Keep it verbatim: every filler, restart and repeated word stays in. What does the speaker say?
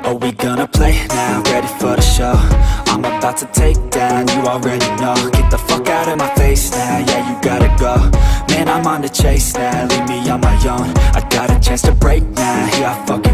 Are we gonna play now? Ready for the show? I'm about to take down, you already know. Get the fuck out of my face now, yeah, you gotta go. Man, I'm on the chase now, leave me on my own. I got a chance to break now, yeah, I fucking